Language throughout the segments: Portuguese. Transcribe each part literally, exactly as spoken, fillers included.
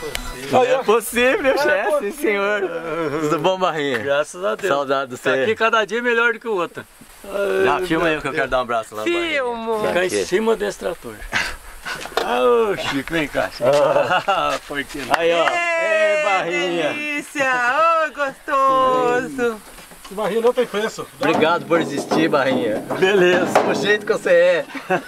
Não é possível, chefe, sim senhor. Tudo bom, Barrinha? Graças a Deus. Saudade do Tá você. aqui cada dia melhor do que o outro. Já filma aí que eu quero dar um abraço lá. Filmo! Ficar em cima desse trator. Ah, ô Chico, vem cá. Ah, porquinho. Aí, ó. Ei, Barrinha. delícia! Ô, gostoso! Esse barrinho não tem preço. Obrigado por existir, Barrinha. Beleza. O jeito que você é.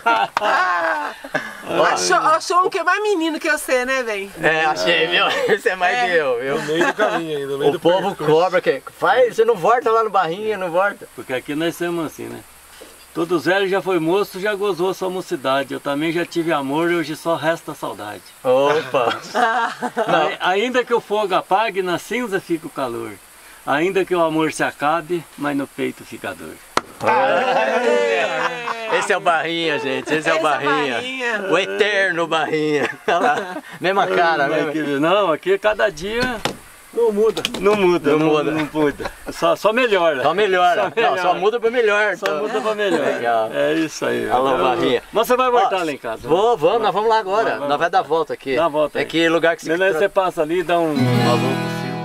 Achou, achou um que é mais menino que eu sei, né, velho? É, achei, viu? Esse é mais É. que eu, viu? No meio do caminho ainda, no meio O do povo percurso. cobra que faz, você não volta lá no Barrinha, não volta. Porque aqui nós somos assim, né? Todos velho já foi moço, já gozou a sua mocidade. Eu também já tive amor e hoje só resta saudade. Opa! Ai- Ainda que o fogo apague, na cinza fica o calor. Ainda que o amor se acabe, mas no peito fica a dor. Esse é o Barrinha, gente. Esse é o Esse é o Barrinha. Barrinha. O eterno Barrinha. Olha lá. Mesma cara, Mas mesma. que- Não, aqui cada dia não muda. Não muda, Não não, muda. não muda. Só, só melhora. Só melhora. Só Não, melhora. só muda pra melhor. Só então. muda pra melhor. Legal. É isso aí. Alô, Eu- Barrinha. Mas você vai voltar Ó, lá em casa? Vou, vamos, nós vamos lá agora. Vai, vai, Nós vai dar a volta aqui. Dá a volta É aí. que lugar que Melhor você passa ali e dá um alô pro Silvio.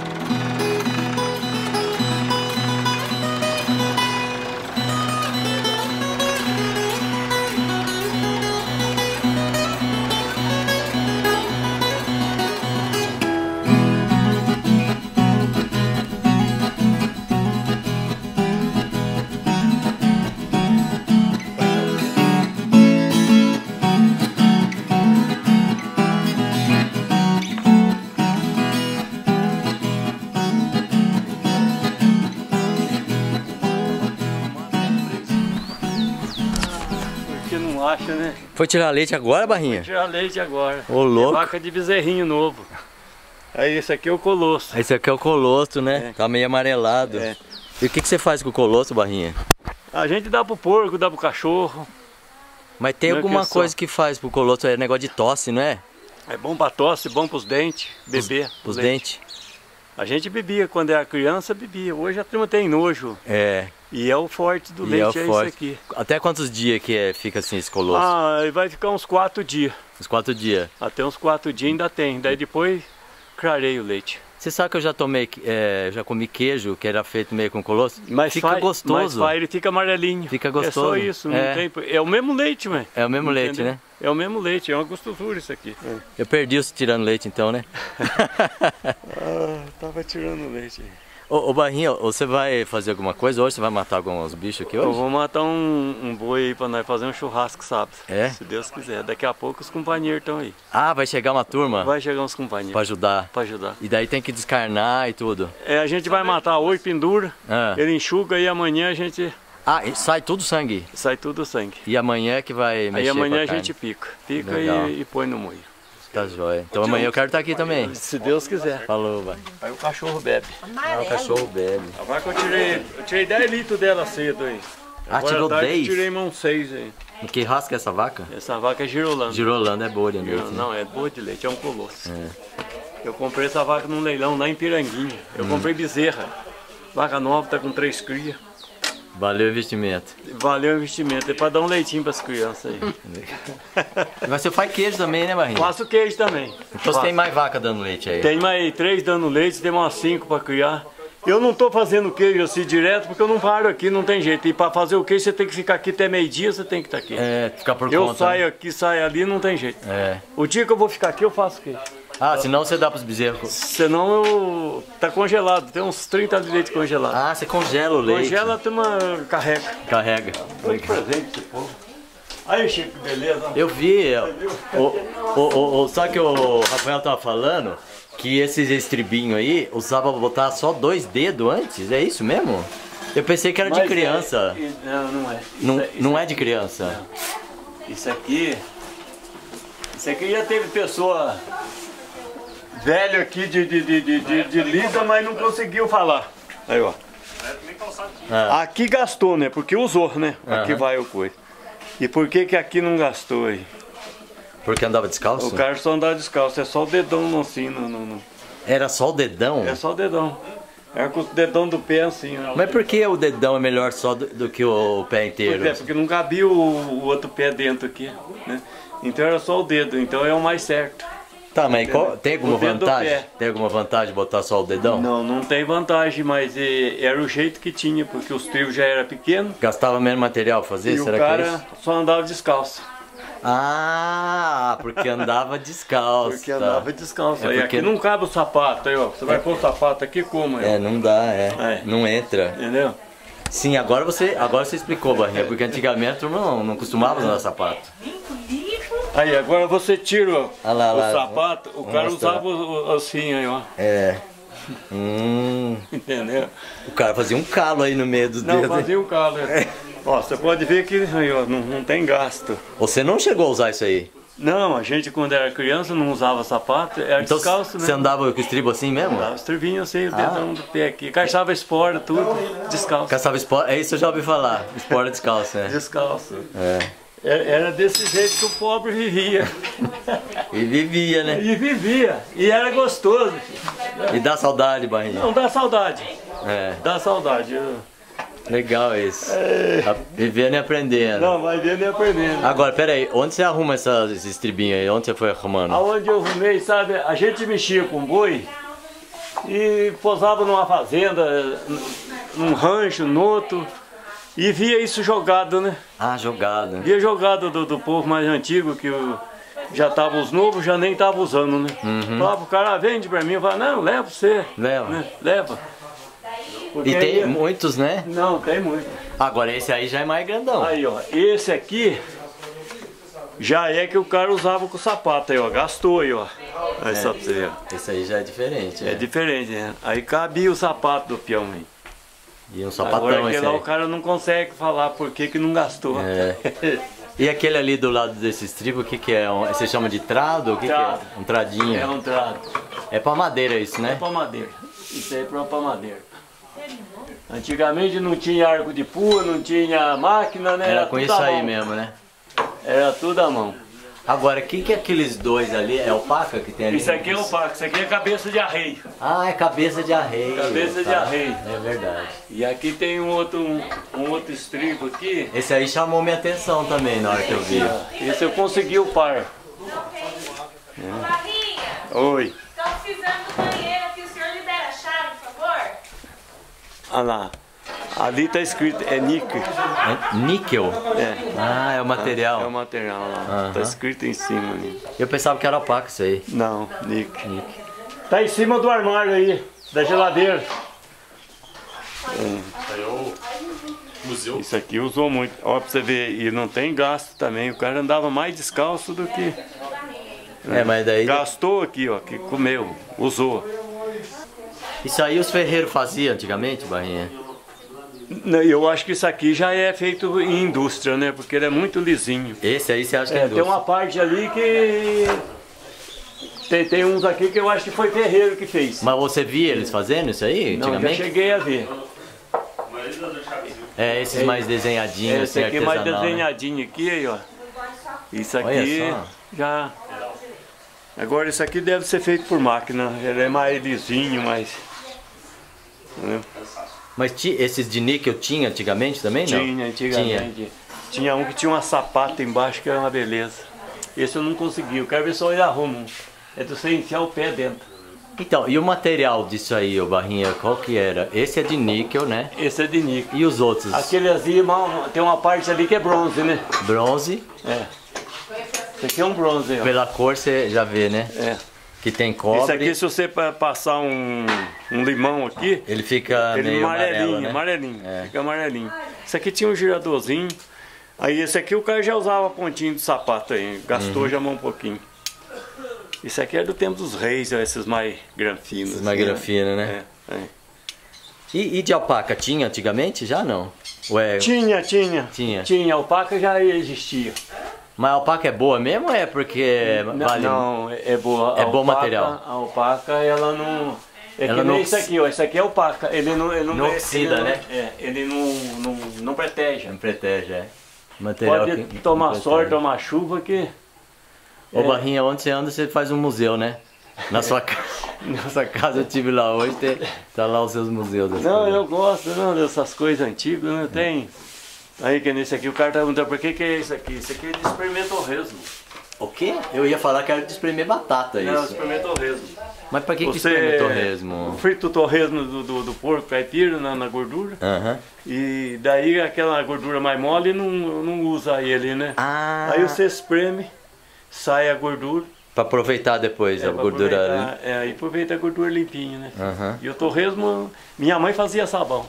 Porque não acha, né? Foi tirar leite agora, Barrinha? Tirar leite agora. Ô, louco. Vaca de bezerrinho novo. Aí esse aqui é o colosso. Esse aqui é o colosso, né? É. Tá meio amarelado. É. E o que, que você faz com o colosso, Barrinha? A gente dá pro porco, dá pro cachorro. Mas tem Não é alguma que só- coisa que faz pro colosso, é negócio de tosse, não é? É bom pra tosse, bom pros dentes, beber. Os leite. dentes. A gente bebia, quando era criança, bebia. Hoje a turma tem nojo. É. E é o forte do E leite, é é, o forte. isso aqui. Até quantos dias que é, fica assim esse colosso? Ah, ele vai ficar uns quatro dias. Uns quatro dias. Até uns quatro dias ainda tem. Daí depois clarei o leite. Você sabe que eu já tomei, é, já comi queijo que era feito meio com colosso? Mas Fica faz, gostoso. Mas faz, ele fica amarelinho. Fica É só gostoso. isso, não É. tem. É o mesmo leite, mãe. É o mesmo leite, Entendeu? né? É o mesmo leite, é uma gostosura isso aqui. Eu perdi os tirando leite então, né? Ah, tava tirando leite aí. Ô, ô Barrinha, você vai fazer alguma coisa hoje? Você vai matar alguns bichos aqui Eu hoje? vou matar um, um boi aí pra nós fazer um churrasco sábado. É? Se Deus quiser. Daqui a pouco os companheiros estão aí. Ah, vai chegar uma turma Vai chegar uns companheiros pra ajudar. pra ajudar. E daí tem que descarnar e tudo. É, a gente vai matar oi, pendura, Ah, ele enxuga e amanhã a gente ah e sai tudo sangue. sai tudo o sangue. E amanhã é que vai mexer Aí amanhã com a carne. gente pica. Pica Legal. e, e põe no moinho. Tá jóia. Então amanhã eu quero estar aqui também. Se Deus quiser. Falou, vai. Aí o cachorro bebe. Ah, o cachorro bebe. A vaca eu tirei, eu tirei dez litros dela cedo aí. Ah, Agora tirou à tarde eu dez? tirei mão seis aí. Que raça que é essa vaca? Essa vaca é girolando. Girolando é boa de leite. Não, né? não, é boa de leite, é um colosso. Eu comprei essa vaca num leilão lá em Piranguinha. Eu comprei bezerra. Vaca nova, tá com três crias. Valeu o investimento. Valeu o investimento, é pra dar um leitinho pras crianças aí. Mas você faz queijo também, né, Barrinha? Faço queijo também. Então você tem mais vaca dando leite aí? Tem mais três dando leite, tem umas cinco pra criar. Eu não tô fazendo queijo assim direto porque eu não paro aqui, não tem jeito. E pra fazer o queijo você tem que ficar aqui até meio-dia, você tem que estar aqui. É, ficar por Eu conta. saio né? aqui, saio ali, não tem jeito. É. O dia que eu vou ficar aqui, eu faço queijo. Ah, senão você dá pros bezerros. Senão eu... tá congelado, tem uns trinta de leite congelado. Ah, você congela o leite. Congela, tem uma carrega. Carrega. Foi que presente esse povo. Aí, Chico, beleza? Eu vi, o, o, o, o, só que o Rafael tava falando que esses estribinhos aí usava pra botar só dois dedos antes, é isso mesmo? Eu pensei que era de Mas criança. é- não, não é. Isso Não, é- isso não é de criança. Isso aqui. Isso aqui já teve pessoa velha aqui de, de, de, de, de, de lida, mas não conseguiu falar. Aí, ó. Ah. Aqui gastou, né? Porque usou, né? Aqui Aham. vai o coisa. E por que que aqui não gastou aí? Porque andava descalço? O cara só andava descalço, é só o dedão assim, não, não, não. Era só o dedão? É só o dedão. É com o dedão do pé assim, ó. Mas por que o dedão é melhor só do, do que o, o pé inteiro? Pois é, porque não cabia o, o outro pé dentro aqui, né? Então era só o dedo, então é o mais certo. Tá, mas qual- tem alguma O dedo do vantagem? pé. Tem alguma vantagem botar só o dedão? Não, não tem vantagem, mas eh, era o jeito que tinha, porque os trios já eram pequenos Gastava menos material pra fazer? e Será o que é cara isso? só andava descalço. Ah, porque andava descalço. Porque tá. andava descalço. É Aí porque- aqui não cabe o sapato, aí ó. Você vai pôr o sapato aqui como? É, É. não dá, é. É. Não entra. Entendeu? Sim, agora você, agora você explicou, Barrinha, porque antigamente eu não, não costumava usar sapato. Aí agora você tira Ah lá, o lá. sapato, o Vou cara mostrar. usava o- o- assim aí ó. É. Hum, Entendeu? o cara fazia um calo aí no meio dos Não, dedos. fazia o calo. É. Ó, você pode ver que aí, ó, não, não tem gasto. Você não chegou a usar isso aí? Não, a gente quando era criança não usava sapato, era Então descalço, você né? andava com o estribo assim mesmo? Dava os trivinhos assim, o Ah. dedão do pé aqui. Caixava espora, tudo, descalço. Caçava esporte? É isso eu já ouvi falar. Esporte descalço, né? Descalço. É. Era era desse jeito que o pobre vivia. E vivia, né? E vivia. E era gostoso. E dá saudade, Barrinha. Não, dá saudade. É, Dá saudade. legal isso. Tá vivendo e aprendendo. Não, vai vendo e aprendendo. Agora, pera aí, onde você arruma essas, esses estribinhos aí? Onde você foi arrumando? Aonde eu arrumei, sabe, a gente mexia com boi e posava numa fazenda, num rancho, no outro, e via isso jogado, né? Ah, jogado. Via jogado do, do povo mais antigo, que o- já tava os novos, já nem tava usando, né? Falava pro cara, ah, vende pra mim, eu falava, não, leva pra você. Leva. Né? Leva. Porque E tem aí- muitos, né? Não, tem muito. Agora esse aí já é mais grandão. Aí, ó, esse aqui já é que o cara usava com sapato aí, ó, gastou aí, ó. Aí só pra você ver, ó. Esse aí já é diferente. É É. diferente, né? Aí cabia o sapato do peão aí. E um sapatão Agora esse aquele lá aí. o cara não consegue falar por que que não gastou. É. E aquele ali do lado desse estribo, o que que é? Um- Você chama de trado? O que, que Trado. é? Um tradinho. É um trado. É pra madeira isso, É né? pra madeira. Isso aí é pra pra madeira. Antigamente não tinha arco de pua, não tinha máquina, né? Era com tudo isso à aí mão. mesmo, né? Era tudo à mão. Agora, o que que é aqueles dois ali? É o paca que tem ali? Isso aqui é o paco, isso aqui é cabeça de arreio. Ah, é cabeça de arreio. Cabeça de tá. arreio. É verdade. E aqui tem um outro, um, um outro estribo aqui. Esse aí chamou minha atenção também na hora que eu vi. Esse eu consegui o par. Barrinha, Oi. estão precisando do banheiro aqui. O senhor libera a chave, por favor? Olha lá. Ali tá escrito, é níquel. É níquel? É. Ah, é o material. É o material lá. Aham. Tá escrito em cima ali. Eu pensava que era paca isso aí. Não, níquel. Tá em cima do armário aí, da geladeira. Museu. Isso aqui usou muito. Ó, pra você ver, e não tem gasto também. O cara andava mais descalço do que. É, mas daí. Gastou aqui, ó, que comeu, usou. Isso aí os ferreiros faziam antigamente, Barrinha? Não, eu acho que isso aqui já é feito em indústria, né? Porque ele é muito lisinho. Esse aí você acha que é, É, tem indústria? uma parte ali que. Tem, tem uns aqui que eu acho que foi ferreiro que fez. Mas você via eles fazendo isso aí Não, já antigamente? cheguei a ver. É, esses mais desenhadinhos, Esse assim, aqui é mais artesanal, né? desenhadinho aqui, aí, ó. Isso Olha aqui só. já. Agora isso aqui deve ser feito por máquina. Ele é mais lisinho, mais. Entendeu? Mas ti- esses de níquel tinha antigamente também, não? Tinha, antigamente. Tinha. um que tinha uma sapata embaixo que era uma beleza. Esse eu não consegui. Eu quero ver só ele arruma um. É de você enfiar o pé dentro. Então, e o material disso aí, ô Barrinha, qual que era? Esse é de níquel, né? Esse é de níquel. E os outros? Aquele ali, uma- tem uma parte ali que é bronze, né? Bronze, É. Esse aqui é um bronze, ó. pela cor você já vê, né? É. Que tem Esse cobre, aqui, se você pa- passar um, um limão aqui, ele fica ele meio amarelinho, amarelo, né? amarelinho. É. Fica amarelinho. Esse aqui tinha um giradorzinho. Aí esse aqui o cara já usava pontinho de sapato aí. Gastou Uhum. já um pouquinho. Esse aqui é do tempo dos reis, ó, esses mais granfinos. Esses mais assim, granfinos, né? É, é. E, e de alpaca, tinha antigamente? Já não? Ué, Tinha, tinha. Tinha. Tinha, alpaca já existia. mas a alpaca é boa mesmo ou é porque Não, vale... não, é é boa. É A bom alpaca- material. A alpaca, ela não... É Ela que não nem isso oxi- aqui, ó. Isso aqui é alpaca. Ele não... Ele não, Não ele oxida, não- né? É, ele não, não, não protege. Não protege, é. Material Pode que- tomar não sorte, protege. tomar chuva que... Ô É. Barrinha, onde você anda, você faz um museu, né? Na sua casa. Nessa casa eu tive lá hoje, tem, tá lá os seus museus. das Não, coisas. eu gosto não, dessas coisas antigas, né? Tem... Aí que nesse aqui o cara tá perguntando por que que é isso aqui. Isso aqui é de experimentorresmo. O quê? Eu ia falar que era de espremer batata, isso. Não, espremer torresmo. Mas pra que, que Você espreme torresmo? frita o torresmo do, do, do porco caipira na, na gordura. Aham. E daí aquela gordura mais mole não, não usa ele, né? Ah. Aí você espreme, sai a gordura. Pra aproveitar depois É, a pra gordura. aproveitar, é, aí aproveita a gordura limpinha, né? Aham. E o torresmo, minha mãe fazia sabão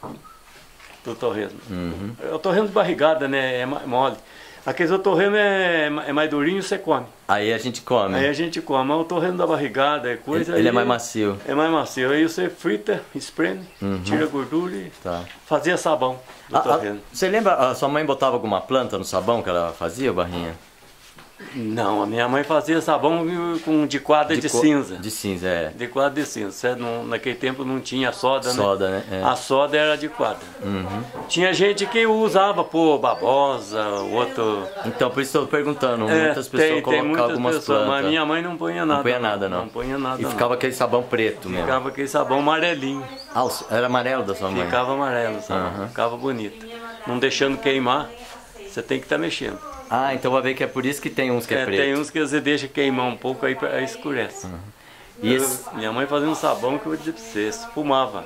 do torresmo. Uhum. O torresmo de barrigada, né? É ma- mole. Aquele outro torresmo é, ma- é mais durinho, você come. Aí a gente come. Aí a gente come. Mas o torresmo da barrigada é coisa. Ele, ele é aí mais macio. É mais macio. Aí você frita, espreme, Uhum. tira a gordura e Tá. fazia sabão do Ah, ah, torresmo. você lembra, a sua mãe botava alguma planta no sabão que ela fazia, Barrinha? Não, a minha mãe fazia sabão com de quadra de, co- cinza. De cinza, é. De quadra de cinza. Você não- naquele tempo não tinha soda, né? Soda, né? É. A soda era de quadra. Uhum. Tinha gente que usava, pô, babosa, outro. Então, por isso estou perguntando. É, muitas pessoas tem, colocam tem muitas algumas pessoas, plantas. mas minha mãe não punha nada. Não punha nada, não. Não punha nada. E não. ficava aquele sabão preto mesmo. Ficava aquele sabão amarelinho. Ah, o- era amarelo da sua mãe? Ficava amarelo, sabe? Aham. Ficava bonito. Não deixando queimar, você tem que estar mexendo. Ah, então vai ver que é por isso que tem uns que é, É, preto. tem uns que você deixa queimar um pouco, aí, aí escurece. E Eu- esse... minha mãe fazia um sabão que eu vou dizer pra você, espumava.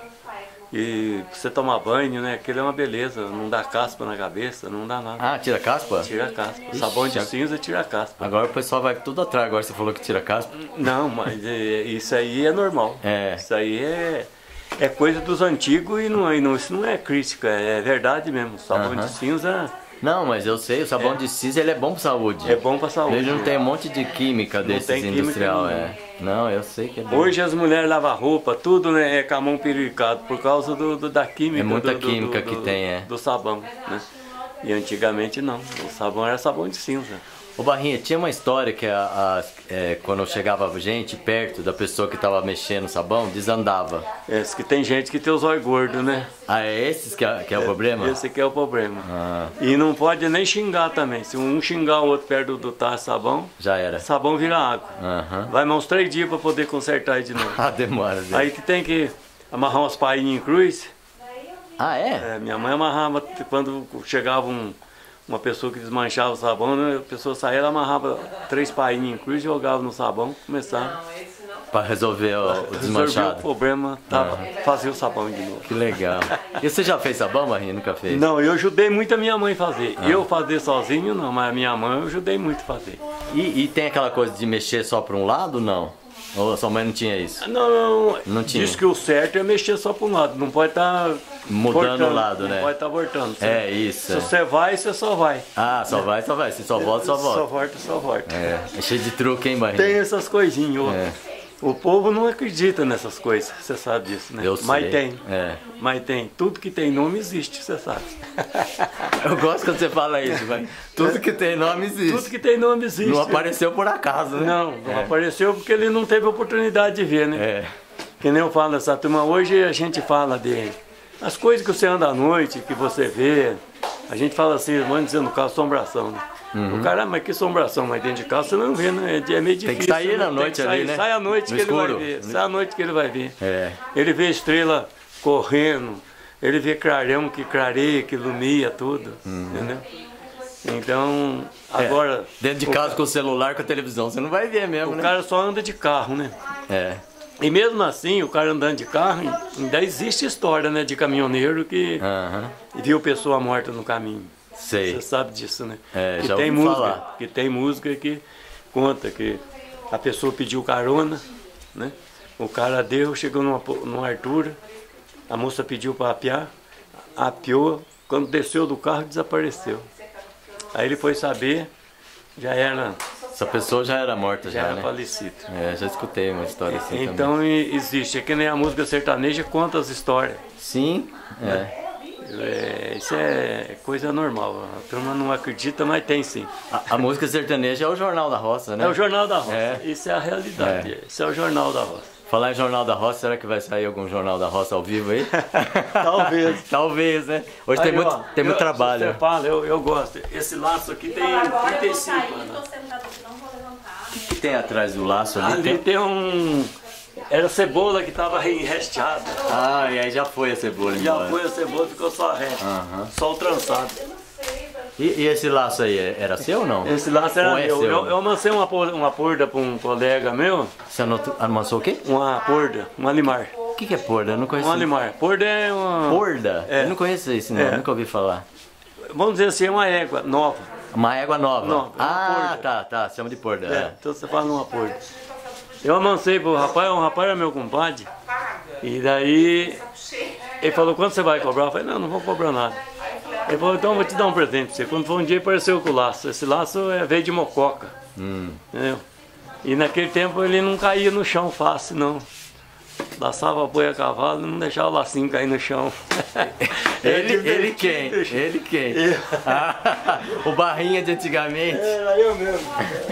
E pra você tomar banho, né? Aquilo é uma beleza, não dá caspa na cabeça, não dá nada. Ah, tira caspa? Tira a caspa. Sabão de já- cinza tira a caspa. Agora o pessoal vai tudo atrás, agora você falou que tira caspa. Não, mas é, isso aí é normal. É. Isso aí é, é coisa dos antigos e não, e não, isso não é crítica, é verdade mesmo. Sabão Aham. de cinza Não, mas eu sei, o sabão É. de cinza ele é bom pra saúde. é bom pra saúde. Ele não tem um monte de química desses tem química industrial, nenhuma. é. Não, eu sei que é bom. Hoje as mulheres lavam roupa, tudo né, é com a mão piricado por causa do, do- da química. É muita do, do- química do- que do- tem, é. Do sabão, né? E antigamente não, o sabão era sabão de cinza. Ô Barrinha, tinha uma história que a, a- é, quando chegava gente perto da pessoa que tava mexendo o sabão, desandava. É, que tem gente que tem os olhos gordos, né? Ah, é esses que é, que é o problema? Esse que é o problema. Ah, E não pode nem xingar também. Se um xingar o outro perto do, do tacho de sabão, já era. sabão vira água. Aham. Vai mais uns três dias para poder consertar ele de novo. Ah, demora. Zé. Aí que tem que amarrar umas painhas em cruz. Ah, é? É, minha mãe amarrava quando chegava um, uma pessoa que desmanchava o sabão, né, a pessoa saía, ela amarrava três painhas em cruz, jogava no sabão, começava Pra resolver o, o a resolver o desmanchado. problema, tava, fazia o sabão de novo. Que legal. E você já fez sabão, Barrinha? Nunca fez? Não, eu ajudei muito a minha mãe a fazer. Ah. Eu fazer sozinho não, mas a minha mãe eu ajudei muito a fazer. E, e tem aquela coisa de mexer só pra um lado, não? Ou a sua mãe não tinha isso? Não, não, Não tinha. diz que o certo é mexer só para um lado, não pode estar Mudando o lado, né? Não pode estar voltando. É, isso. Se é. você vai, você só vai. Ah, só vai, só vai. Se só volta, só Só volta. volta, só volta. É, é cheio de truque, hein, Barrinha? Tem essas coisinhas. ó. É. O povo não acredita nessas coisas, você sabe disso, né? Eu Mas sei. tem. É. Mas tem. Tudo que tem nome existe, você sabe. Eu gosto quando você fala isso, vai. Tudo que tem nome existe. Tudo que tem nome existe. Não apareceu por acaso, né? Não, não É. apareceu porque ele não teve oportunidade de ver, né? É. Que nem eu falo nessa turma, hoje a gente fala de as coisas que você anda à noite, que você vê. A gente fala assim, vamos dizer no caso, assombração, né? Uhum. O cara, mas que assombração, mas dentro de casa você não vê, né? É meio difícil. Tem que sair né? na noite que sair, ali, né? Sai à noite No que escuro. ele vai ver. Sai à noite que ele vai ver. É. Ele vê estrela correndo, ele vê clarão que clareia, que ilumia tudo, entendeu? Então, agora... É. Dentro de casa com o celular, com a televisão, você não vai ver mesmo, O né? cara só anda de carro, né? É. E mesmo assim, o cara andando de carro, ainda existe história, né, de caminhoneiro que Aham. viu pessoa morta no caminho. Sei. Você sabe disso, né? É, que já tem ouvi música, falar. que tem música que conta que a pessoa pediu carona, né? O cara deu, chegou numa, po- numa altura, a moça pediu para apiar, apiou, quando desceu do carro desapareceu. Aí ele foi saber, já era, Essa pessoa já era morta, já já, era né? falecido. É, já escutei uma história assim também. Então e- existe, é que nem a música sertaneja conta as histórias. Sim, é. É, isso é coisa normal, a turma não acredita, mas tem sim. A, a música sertaneja é o Jornal da Roça, né? É o Jornal da Roça, É. isso é a realidade, É. isso é o Jornal da Roça. Falar em Jornal da Roça, será que vai sair algum Jornal da Roça ao vivo aí? Talvez. Talvez, né? Hoje tem Aí, muito, ó, tem muito eu- trabalho. Você fala, eu, eu gosto. Esse laço aqui tem Agora eu trinta e vou cinco sair, anos. tô sentada aqui, não vou levantar. O que tem atrás do laço ali? Ali Tem- tem um... Era cebola que estava resteada. Ah, e aí já foi a cebola Já embora. foi a cebola, ficou só a resta. Aham. Só o trançado. E, e esse laço aí, era seu ou não? Esse laço era Ou é meu. seu? Eu, eu amansei uma, por- uma porda para um colega meu. Você anotou, amansou o quê? Uma porda, um alimar. O que, que é porda? Eu não conheço. Um alimar. Porda é uma... Porda? É. Eu não conheço isso, não. É. Nunca ouvi falar. Vamos dizer assim, é uma égua nova. Uma égua nova. Nova, é uma ah, porda. tá, tá. Chama de porda. É, É. então você fala numa porda. Eu amansei pro rapaz, o rapaz era meu compadre. E daí ele falou, quanto você vai cobrar? Eu falei, não, não vou cobrar nada. Ele falou, então eu vou te dar um presente pra você. Quando for um dia apareceu com o laço. Esse laço é, veio de mococa. Hum. Entendeu? E naquele tempo ele não caía no chão fácil, não. Laçava a boi a cavalo, não deixava o lacinho cair no chão. Ele, ele quem? Ele quem? Eu. Ah, o Barrinha de antigamente. Era eu mesmo.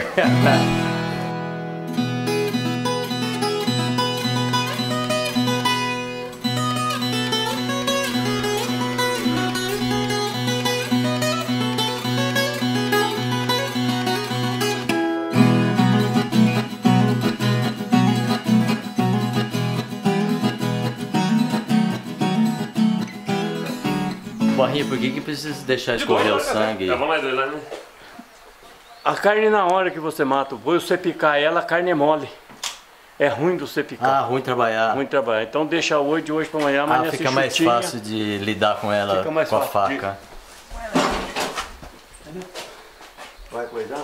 Barrinha, por que que precisa deixar escorrer o sangue? Vamos mais dois lá, né? A carne, na hora que você mata o boi, você picar ela, a carne é mole. É ruim de você picar. Ah, ruim trabalhar. Muito trabalho. Então deixa hoje, de hoje para amanhã, amanhã Ah, se fica mais chutinha. fácil de lidar com ela Fica mais com a fácil. faca. Vai coisar?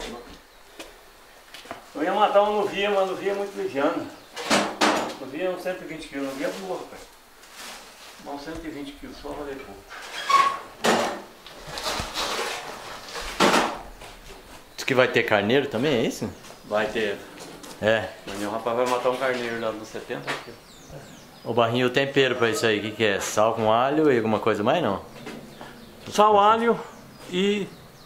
Eu ia matar uma novia, mas a novia é muito liviana. Novia é uns cento e vinte quilos, novia é boa, cara. Mas uns cento e vinte quilos, só valer pouco. Diz que vai ter carneiro também, é isso? Vai ter. É. Amanhã o rapaz vai matar um carneiro lá nos setenta quilos. O Barrinho, o tempero pra isso aí, o que que é? Sal com alho e alguma coisa mais, não? Sal, alho e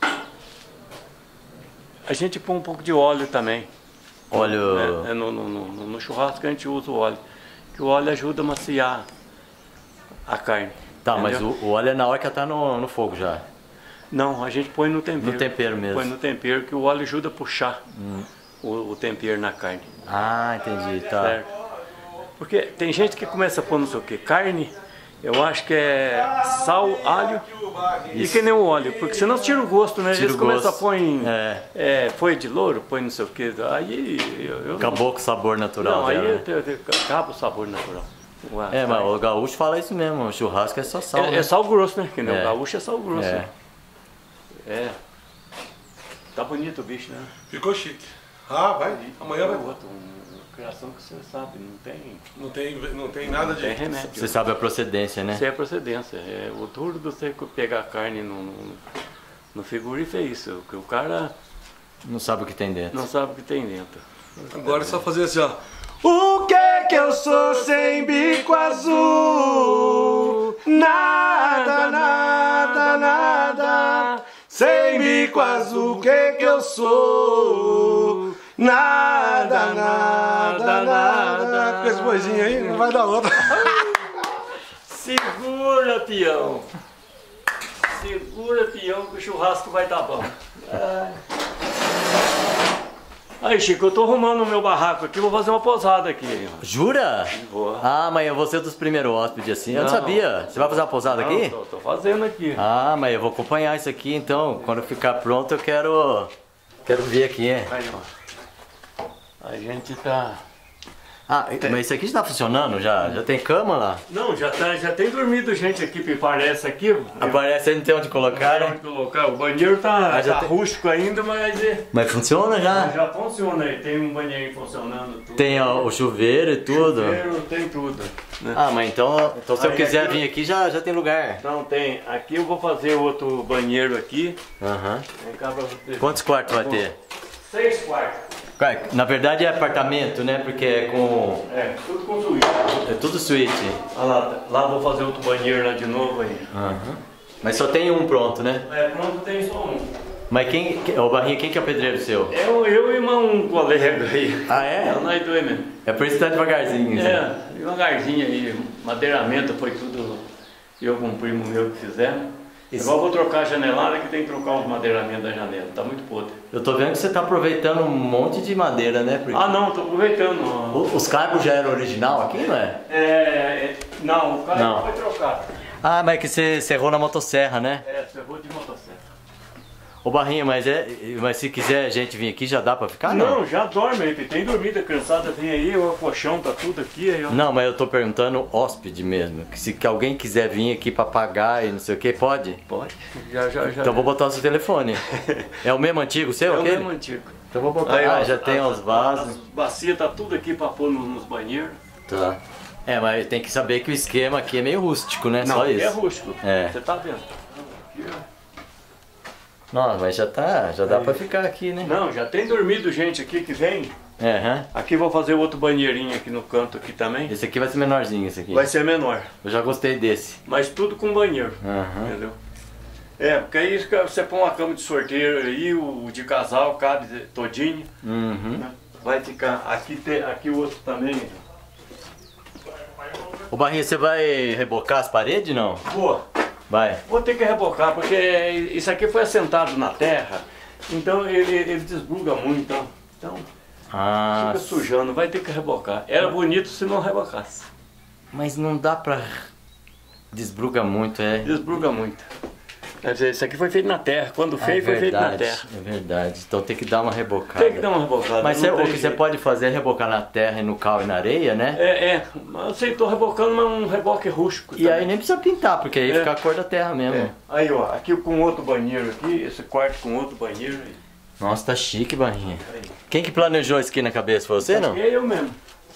a gente põe um pouco de óleo também. Óleo... É, é no, no, no, no churrasco a gente usa o óleo. Que o óleo ajuda a maciar a carne. Tá, mas entendeu? o, o óleo é na hora que ela tá no, no fogo já. Não, a gente põe no tempero. No tempero mesmo. Põe no tempero que o óleo ajuda a puxar o, o tempero na carne. Ah, entendi, tá. Certo? Porque tem gente que começa a pôr não sei o que, carne, eu acho que é sal, alho e que nem o óleo, porque senão tira o gosto, né? Tira Eles o começam a gosto. pôr em É. é, folha de louro, põe não sei o que, aí eu, eu Acabou com o sabor natural não, aí dela, né? eu- eu- acaba o sabor natural. Ué, É, mas carne. o gaúcho fala isso mesmo, o churrasco é só sal, é, né? é sal grosso, né? Que nem É. o gaúcho é sal grosso. É. né? É. Tá bonito o bicho, né? Ficou chique. Ah, vai. Amanhã vai. Outro, uma criação que você sabe, não tem, Não tem, não tem nada não tem de. remédio. Você sabe a procedência, né? Isso é a procedência. É, o duro de você pegar a carne no, no, no frigorífico é isso, que o cara Não sabe o que tem dentro. não sabe o que tem dentro. Agora é só fazer assim, ó. O que que eu sou sem bico azul? Nada, nada, nada. Sem bico azul, o que que eu sou? Nada, nada, nada. Com esse boizinho aí, não vai dar outra. Segura, peão! Segura, peão, que o churrasco vai estar bom. Aí, Chico, eu tô arrumando o meu barraco aqui, vou fazer uma posada aqui. Jura? Vou. Ah, mas eu vou ser dos primeiros hóspedes assim. Eu não Não. sabia. Você vai fazer uma pousada Não, aqui? Tô, tô fazendo aqui. Ah, mas eu vou acompanhar isso aqui então. Quando ficar pronto eu quero. Quero ver aqui, é. Aí, ó. A gente tá... Ah, mas isso aqui já tá funcionando já? Já tem cama lá? Não, já, tá, já tem dormido gente aqui, me parece aqui. Aparece aí, não tem onde colocar, Onde né? colocar. O banheiro tá, Ah, já tá tem- rústico ainda, mas é, Mas funciona já? já funciona aí. Tem um banheiro funcionando. Tudo. Tem ó, o chuveiro e tudo. Chuveiro, tem tudo. Né? Ah, mas então, então se eu Aí quiser aqui- vir aqui já, já tem lugar. Então tem. Aqui eu vou fazer outro banheiro aqui. Aham. Vem cá pra você. Quantos quartos vai ter? Seis quartos. Cara, na verdade é apartamento, né? Porque é com. É, tudo com suíte. É tudo suíte. Olha lá, lá vou fazer outro banheiro lá de novo aí. Aham. Mas só tem um pronto, né? É, pronto, tem só um. Mas quem. que- Ô Barrinha, quem que é o pedreiro seu? Eu, eu e um colega aí. Ah, é? É nós dois mesmo. É por isso que tá devagarzinho. assim. É, devagarzinho aí, madeiramento foi tudo eu com um primo meu que fizemos. Isso. Agora eu vou trocar a janelada que tem que trocar os madeiramentos da janela, tá muito podre. Eu tô vendo que você tá aproveitando um monte de madeira, né? Porque Ah não, tô aproveitando. ó. o- os cabos já eram original aqui, não é? É, é, não, o cara Não. foi trocar. Ah, mas é que você serrou na motosserra, né? É, ferrou de motosserra. Ô Barrinha, mas, é, mas se quiser a gente vir aqui, já dá pra ficar, não? Não, já dorme aí, tem dormida, a criançada vem aí, o colchão tá tudo aqui. Aí, ó. Não, mas eu tô perguntando hóspede mesmo. Que se que alguém quiser vir aqui pra pagar e não sei o que, pode? Pode, já, já, já. Então vou botar o seu telefone. É o mesmo antigo seu, É o aquele? mesmo antigo. Então vou botar. Aí, ó, ah, já tem a- os vasos. As bacias tá tudo aqui pra pôr nos, nos banheiros. Tá. É, mas tem que saber que o esquema aqui é meio rústico, né? Não, Só aqui isso. é rústico. É. Você tá vendo? Aqui, ó. Não, mas já tá, já dá pra ficar aqui, né? Não, já tem dormido gente aqui que vem. É, hã? Aqui vou fazer outro banheirinho aqui no canto aqui também. Esse aqui vai ser menorzinho, esse aqui. Vai ser menor, Eu já gostei desse. mas tudo com banheiro. Aham. Entendeu? É, porque aí você põe uma cama de sorteiro aí, o de casal cabe todinho. Uhum. Né? Vai ficar aqui, tem, aqui o outro também. Ô Barrinha, você vai rebocar as paredes, não? Boa. Vai. Vou ter que rebocar, porque isso aqui foi assentado na terra, então ele, ele desbuga muito, então, então Ah, fica sujando, vai ter que rebocar. Era bonito se não rebocasse. mas não dá pra... Desbruga muito, é... Desbuga muito. Quer dizer, isso aqui foi feito na terra, quando Ah, feio é foi feito na verdade, terra. é verdade. Então tem que dar uma rebocada. Tem que dar uma rebocada. Mas não cê- o tem que você jeito. pode fazer é rebocar na terra e no cal e na areia, né? É, é, mas eu sei, tô rebocando, mas um reboque rústico. E aí nem precisa pintar, porque aí É. fica a cor da terra mesmo. É. Aí, ó, aqui com outro banheiro aqui, esse quarto com outro banheiro. Aí. Nossa, tá chique, Barrinha. Aí. Quem que planejou isso aqui na cabeça? Foi você, não? Aqui é eu mesmo.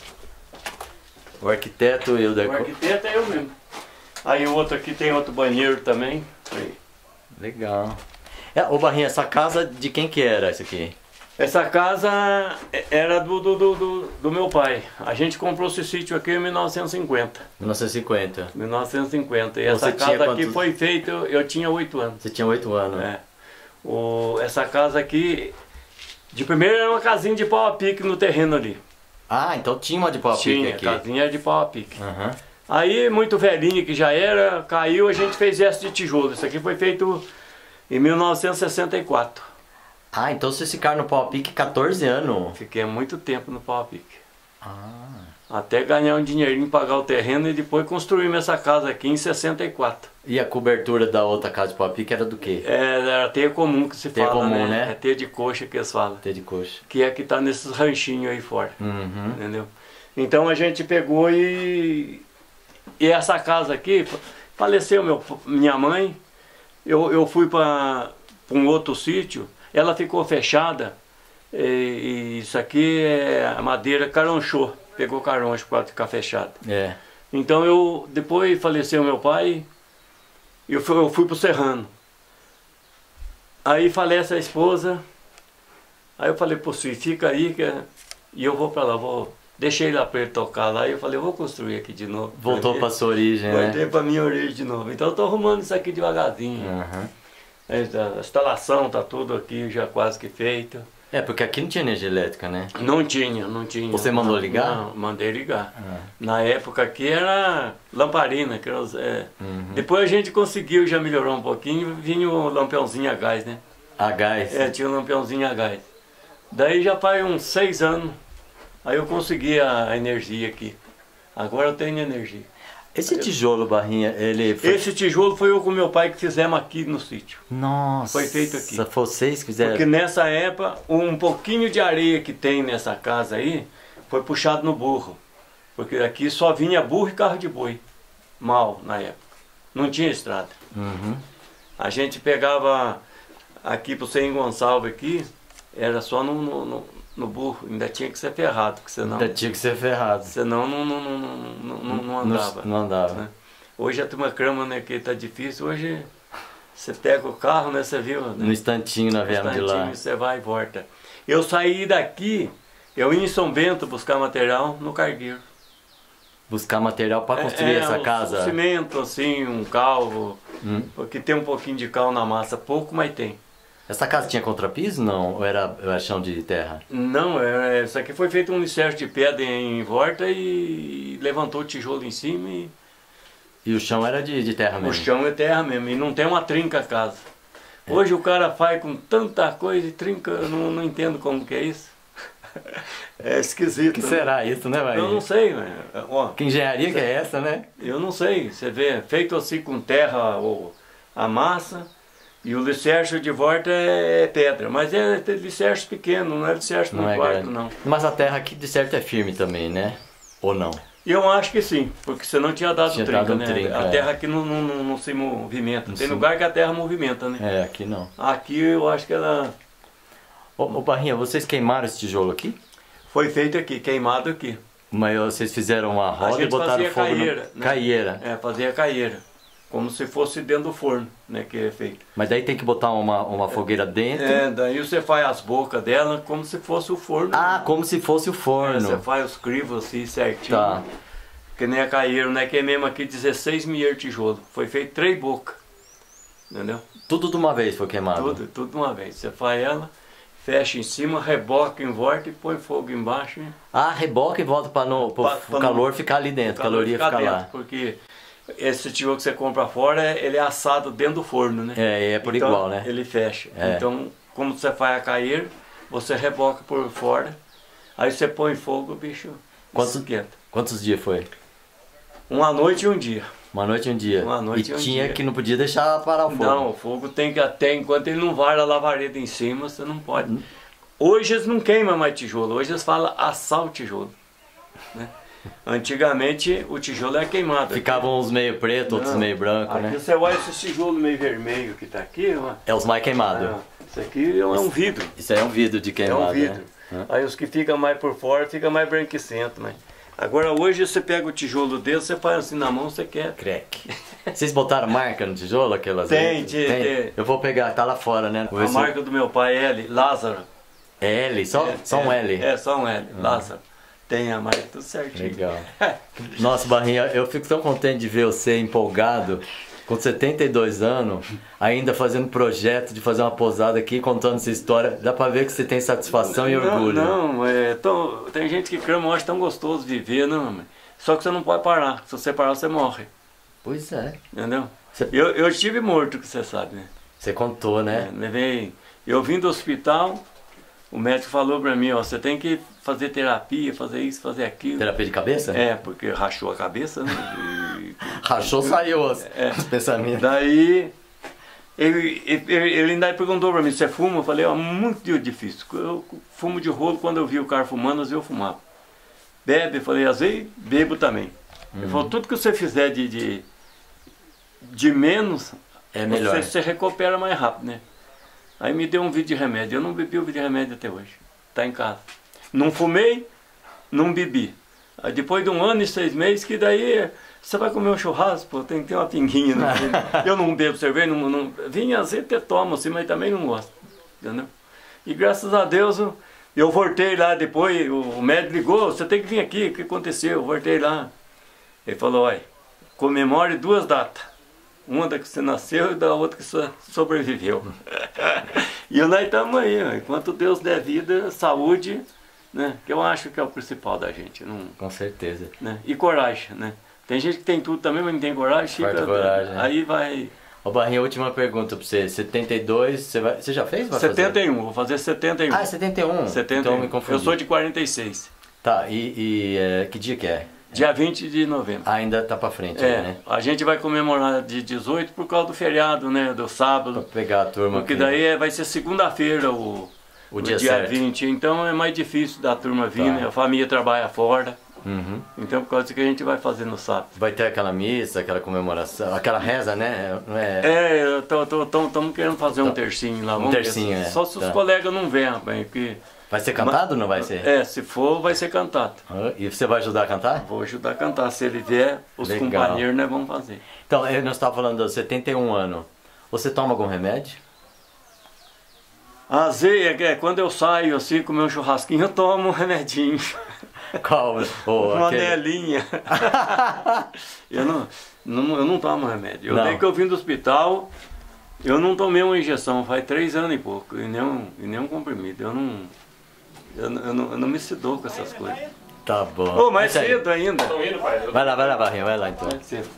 O arquiteto e o O deco... arquiteto é eu mesmo. Aí o outro aqui tem outro banheiro também. Aí. Legal. É, ô Barrinha, essa casa de quem que era essa aqui? Essa casa era do, do, do, do, do meu pai. A gente comprou esse sítio aqui em mil novecentos e cinquenta. mil novecentos e cinquenta. mil novecentos e cinquenta. E Você essa tinha casa aqui quantos- foi feita, eu, eu tinha oito anos. Você tinha oito anos. É. O, essa casa aqui, de primeiro era uma casinha de pau a pique no terreno ali. Ah, então tinha uma de pau a pique Tinha, aqui. a casinha era de pau a pique. Aham. Aí, muito velhinha que já era, caiu, a gente fez essa de tijolo. Isso aqui foi feito em mil novecentos e sessenta e quatro. Ah, então vocês ficaram no pau a pique quatorze anos. Fiquei muito tempo no pau a pique. Ah. Até ganhar um dinheirinho, pagar o terreno e depois construímos essa casa aqui em sessenta e quatro. E a cobertura da outra casa de pau a pique era do quê? É, era teia comum que se Teia fala, comum, né? né? É teia de coxa que eles falam. T de coxa. Que é que tá nesses ranchinhos aí fora. Uhum. Entendeu? Então a gente pegou e... E essa casa aqui, faleceu meu, minha mãe, eu, eu fui para um outro sítio, ela ficou fechada, e, e isso aqui é a madeira caronchô, pegou caroncho para ficar fechada. É. Então eu, depois faleceu meu pai, eu fui, eu fui pro Serrano. Aí falece a esposa, aí eu falei pro Sui, fica aí que, e eu vou para lá, vou... Deixei lá para ele tocar lá e eu falei, eu vou construir aqui de novo. Voltou pra pra sua origem, Voltei né? para minha origem de novo. Então eu tô arrumando isso aqui devagarzinho. Aham. A instalação tá tudo aqui já quase que feito. É, porque aqui não tinha energia elétrica, né? Não tinha, não tinha. Você mandou Não, ligar? Não, mandei ligar. Ah. Na época aqui era lamparina. Que era, os- é. Uhum. Depois a gente conseguiu, já melhorou um pouquinho, vinha o lampiãozinho a gás, né? A gás. É, tinha um lampiãozinho a gás. Daí já faz uns seis anos, aí eu consegui a energia aqui. Agora eu tenho energia. Esse tijolo, Barrinha, ele foi... Esse tijolo foi eu com meu pai que fizemos aqui no sítio. Nossa. Foi feito aqui. Vocês que fizeram. Porque nessa época, um pouquinho de areia que tem nessa casa aí, foi puxado no burro. Porque aqui só vinha burro e carro de boi. Mal, na época. Não tinha estrada. Uhum. A gente pegava aqui pro Sem Gonçalves aqui, era só no, no, no, no burro. Ainda tinha que ser ferrado, porque senão, Ainda tinha que ser ferrado. senão não, não, não, não, não, não, não andava. Não, não andava. né? Hoje a turma crama, né, que tá difícil. Hoje você pega o carro, né, você viu? Né? No instantinho nós viemos de lá. Instantinho, você vai e volta. Eu saí daqui, eu ia em São Bento buscar material no cargueiro. Buscar material para construir É, essa um casa. cimento, assim, um calvo. Hum. Porque tem um pouquinho de cal na massa, pouco, mas tem. Essa casa tinha contrapiso, não? Ou era, era chão de terra? Não, é, isso aqui foi feito um alicerce de pedra em volta e levantou o tijolo em cima e E o chão era de, de terra o mesmo? chão é terra mesmo. E não tem uma trinca a casa. Hoje o cara faz com tanta coisa e trinca, eu não, não entendo como que é isso. É esquisito. O que né? será isso, né, Barrinha? Eu não sei, velho. Ó, Que engenharia que é essa, né? eu não sei. Você vê, feito assim com terra ou a massa E o alicerce de volta é pedra, mas é alicerce pequeno, não é alicerce Não muito é alto, grande. não. Mas a terra aqui de certo é firme também, né? Ou não? Eu acho que sim, porque senão tinha dado Tinha trinca, dado um né? trinca, a é. terra aqui não, não, não, não se movimenta. Tem sim. lugar que a terra movimenta, né? É, aqui não. Aqui eu acho que ela Ô, ô Barrinha, vocês queimaram esse tijolo aqui? foi feita aqui, queimado aqui. Mas vocês fizeram uma A roda e gente botaram fazia fogo caieira, no... né? Caieira. É, fazia caieira. Como se fosse dentro do forno, né? Que é feito. Mas daí tem que botar uma, uma fogueira dentro. É, daí você faz as bocas dela como se fosse o forno. Ah, como se fosse o É, forno. você faz os crivos assim certinho. Tá. Que nem a caieira, né? Que é mesmo aqui dezesseis milheiros de tijolo. Foi feito três bocas. Entendeu? Tudo de uma vez foi queimado. Tudo, tudo de uma vez. Você faz ela, fecha em cima, reboca em volta e põe fogo embaixo. E Ah, reboca e volta para no, pro- Pra- o pra calor não- ficar ali dentro, o a caloria fica ficar dentro, lá. Porque esse tijolo que você compra fora, ele é assado dentro do forno, né? É, é por Então, igual, né? Ele fecha. É. Então, como você faz a cair, você reboca por fora, aí você põe fogo, o bicho Quanto- esquenta. Quantos dias foi? Uma noite e um dia. Uma noite e um dia. Uma noite e e um tinha dia. que não podia deixar parar o fogo. Não, o fogo tem que até, enquanto ele não vara a lavareda em cima, você não pode. Hoje eles não queimam mais tijolo, hoje eles falam assar o tijolo. Né? Antigamente o tijolo era queimado. Ficavam uns meio preto, outros Não, meio branco, aqui né? você olha esse tijolo meio vermelho que está aqui, ó. É os mais queimados. Ah, isso aqui é um vidro. Isso aí é um vidro de É queimado, um vidro. né? Aí os que ficam mais por fora ficam mais branquicento, né? Agora hoje você pega o tijolo dele, você faz assim na mão, você quer. Crack. Vocês botaram marca no tijolo? Aquelas Tem, aí? tem, tem. Eu vou pegar, tá lá fora, né? Vou ver A se- marca do meu pai é L, Lázaro. É L, só, É, só um é, L. É, só um L, Lázaro. Tem a marca, tudo certinho. Legal. Nossa, Barrinha, eu fico tão contente de ver você empolgado, com setenta e dois anos, ainda fazendo projeto de fazer uma posada aqui, contando essa história. Dá pra ver que você tem satisfação e orgulho. Não, não é, tão, tem gente que crê, eu acho tão gostoso viver, não, mas- só que você não pode parar. Se você parar, você morre. Pois é. Entendeu? Você- Eu, eu estive morto, que você sabe, né? Você contou, né? É, levei, eu vim do hospital, o médico falou pra mim, ó, você tem que fazer terapia, fazer isso, fazer aquilo. Terapia de cabeça? É, porque rachou a cabeça, né? E- Rachou, saiu os, É. os pensamentos. Daí, ele, ele, ele ainda perguntou pra mim, você fuma? Eu falei, ó, muito difícil. Eu fumo de rolo, quando eu vi o cara fumando, às vezes eu fumava. Bebe? Eu falei, às vezes bebo também. Ele falou, tudo que você fizer de, de, de menos, É melhor. Você, você recupera mais rápido, né? Aí me deu um vidro de remédio. Eu não bebi o vidro de remédio até hoje. Tá em casa. Não fumei, não bebi. Aí depois de um ano e seis meses, que daí você vai comer um churrasco, pô, tem que ter uma pinguinha. No eu não bebo cerveja, não, não, vinho às vezes até tomo assim, mas também não gosto. Entendeu? E graças a Deus eu, eu voltei lá depois, o, o médico ligou, você tem que vir aqui, o que aconteceu? Eu voltei lá. Ele falou, olha, comemore duas datas. Uma da que você nasceu e da outra que você sobreviveu. E nós estamos aí, ó, enquanto Deus der vida, saúde, né? Que eu acho que é o principal da gente. Não, Com certeza. né? E coragem, né? Tem gente que tem tudo também, mas não tem coragem. Fica, Falta coragem, né? aí vai... Ô Barrinha, última pergunta pra você. setenta e dois, você, vai, você já fez? Vai setenta fazer? e um, vou fazer setenta e um. Ah, é setenta e um? setenta e um. Então eu me confundi. Eu sou de quarenta e seis. Tá, e, e é, que dia que é? Dia vinte de novembro. Ah, ainda tá pra frente, É, aí, né? a gente vai comemorar de dezoito por causa do feriado, né? Do Pra sábado. pegar a turma Porque aqui. daí é- vai ser segunda-feira o, O o dia dia, certo. vinte. Então é mais difícil da turma vir, Tá. né? A família trabalha fora. Uhum. Então por causa disso que a gente vai fazer no sábado. Vai ter aquela missa, aquela comemoração, aquela reza, né? Não é? É, estamos querendo fazer um tercinho lá. vamos ver. tercinho, é. Só se os Tá. colegas não vêm, rapaz. Porque, Vai ser cantado ou não vai ser? é, se for, vai ser cantado. Ah, e você vai ajudar a cantar? Vou ajudar a cantar. Se ele vier, os Legal. companheiros, né, vamos fazer. Então, eh, nós estávamos falando dos setenta e um anos. Você toma algum remédio? Às vezes, é, quando eu saio assim, comer um churrasquinho, eu tomo um remedinho. Qual? Ou Uma aquele- anelinha. eu, não, não, eu não tomo remédio. Eu Não. desde que eu vim do hospital, eu não tomei uma injeção faz três anos e pouco. E nem um, e nem um comprimido. Eu não, eu, não- eu, não, eu não me sedou com essas coisas. Tá bom. Ô, mais Isso aí. cedo ainda. Vai lá, vai lá, Barrinha, vai lá então. Mais cedo.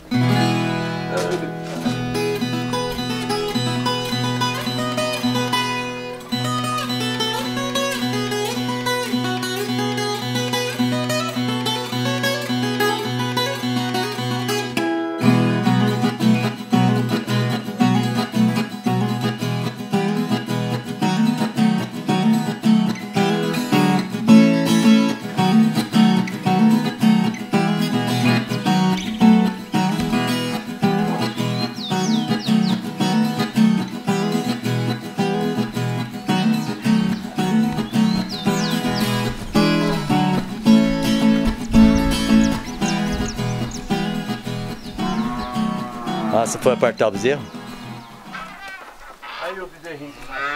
Ah, você foi apartar o bezerro? Aí o bezerrinho.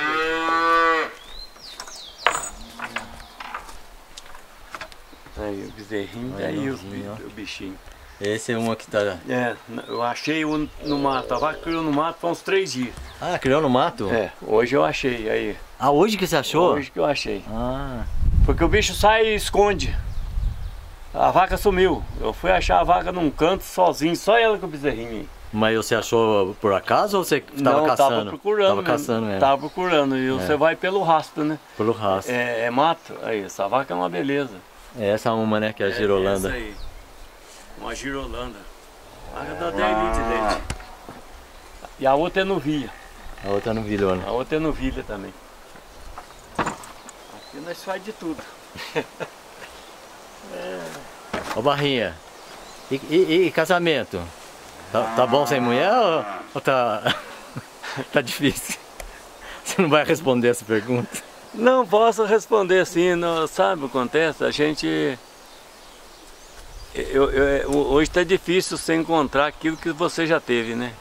Aí o bezerrinho, Olha, aí o, novinho, ó. o bichinho. Esse é um que tá... É, eu achei um no mato, a vaca criou no mato faz uns três dias. Ah, criou no mato? É, hoje eu achei, aí. Ah, hoje que você achou? Hoje que eu achei. Ah, Porque o bicho sai e esconde. A vaca sumiu. Eu fui achar a vaca num canto sozinho, só ela com o bezerrinho. mas você achou por acaso ou você tava Não, caçando? tava procurando. Tava mesmo. caçando mesmo. Tava procurando. E você vai pelo rastro, né? Pelo rastro. É. É, é mato. Aí, essa vaca é uma beleza. Essa uma, né, que é a girolanda. É essa aí. Uma girolanda. A vaca dá dez litros de leite. E a outra é novilha. A outra no vilhona. A outra é novilha também. Aqui nós faz de tudo. Ô Barrinha, e, e- e casamento? Tá, tá bom sem mulher ou, ou tá, tá difícil? Você não vai responder essa pergunta? Não posso responder assim, não, sabe o que acontece? A gente... Eu, eu- hoje está difícil você encontrar aquilo que você já teve, né?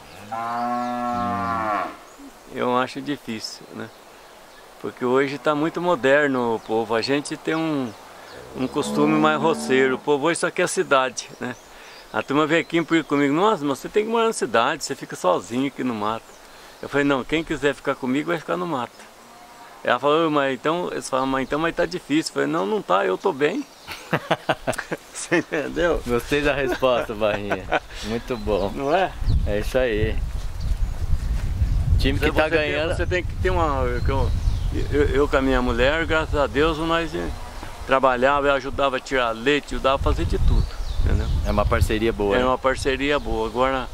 Eu acho difícil, né? Porque hoje está muito moderno o povo. A gente tem um, um costume mais roceiro. O povo hoje só quer cidade, né? A turma veio aqui comigo, nossa, mas você tem que morar na cidade, você fica sozinho aqui no mato. Eu falei, não, quem quiser ficar comigo vai ficar no mato. Ela falou, mas então, eles falaram, mas então mas tá difícil. Eu falei, não, não tá, eu tô bem. Você entendeu? Gostei da resposta, Barrinha. Muito bom. Não é? É isso aí. Time que Você- tá você tem- ganhando. você tem que ter uma... Eu, eu, eu com a minha mulher, graças a Deus, nós eh, trabalhava, eu ajudava a tirar leite, ajudava a fazer de tudo. Entendeu? É uma parceria boa. É né? uma parceria boa. Agora,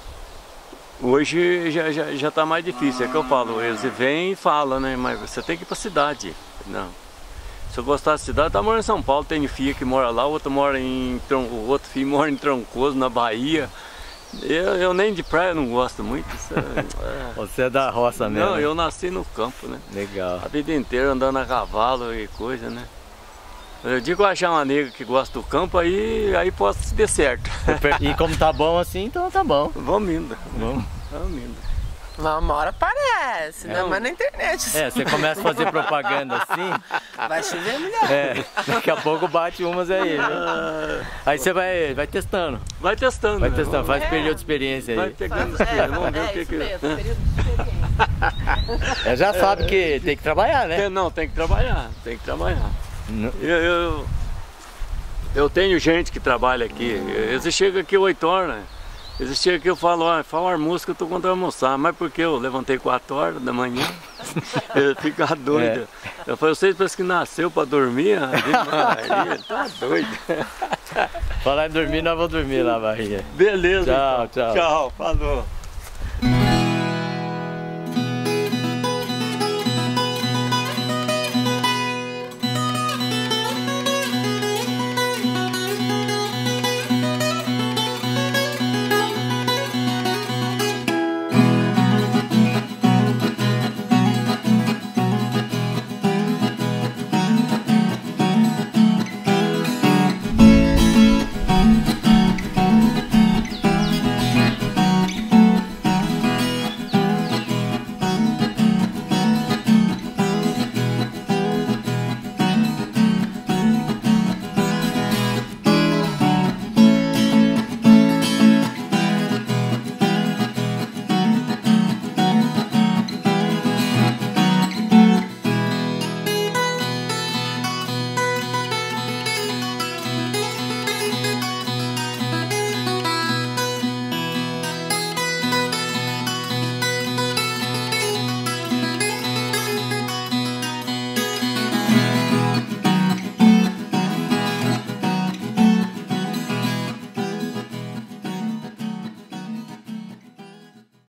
hoje já, já, já tá mais difícil, é que eu falo, eles vêm e falam, né? Mas você tem que ir pra cidade. Não. Se eu gostar da cidade, tá morando em São Paulo, tem filha que mora lá, o outro mora em Tron- o outro filho mora em Troncoso, na Bahia. Eu, eu nem de praia não gosto muito. Isso é- Você é da roça mesmo. Não, né? eu nasci no campo, né? Legal. A vida inteira andando a cavalo e coisa, né? Eu digo achar uma nega que gosta do campo, aí, aí posso ter certo. E como tá bom assim, então tá bom. Vamos indo, Vamos. vamos indo. Uma hora aparece, É. ainda mais na internet. É, você começa a fazer propaganda assim, Vai chover melhor. é, daqui a pouco bate umas aí. Viu? Aí você vai, vai testando, Vai testando, vai né? testando, faz É. período de experiência Vai aí. pegando É, experiência, vamos ver é o que isso que... mesmo, período de experiência. É, já sabe que tem que trabalhar, né? Tem- Não, tem que trabalhar, tem que trabalhar. Não- Eu, eu, eu tenho gente que trabalha aqui, eles chegam aqui oito horas, eles chegam aqui, eu falo, ó, falar música, eu tô contando almoçar, mas porque eu levantei quatro horas da manhã, ele fica doido. Eu falei, vocês parece que nasceu pra dormir, Ave Maria, tá doido. Falar em dormir, nós vamos dormir lá, Barrinha. Beleza, Tchau, então. tchau. Tchau, falou.